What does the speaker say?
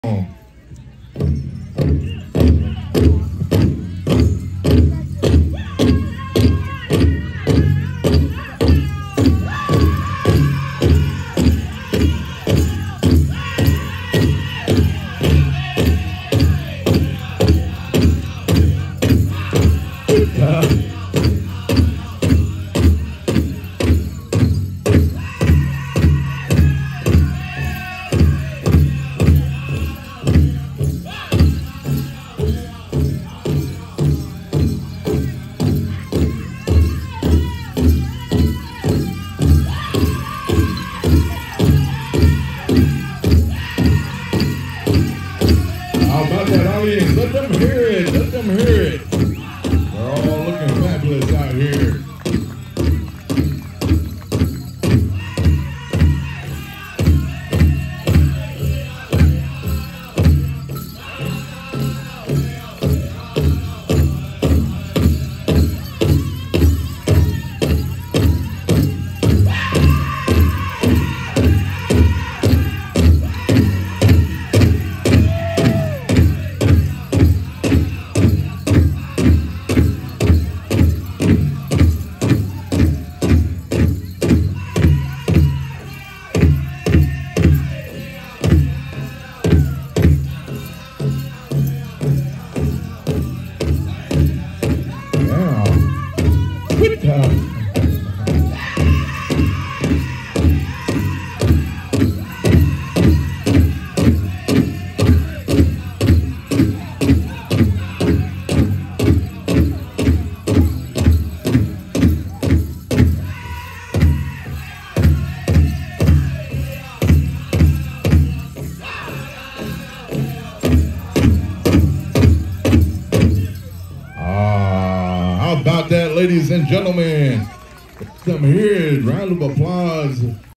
How about that audience? Let them hear it. Let them hear it. They're all looking fabulous out here. How about that, ladies and gentlemen? Let them hear it. Round of applause.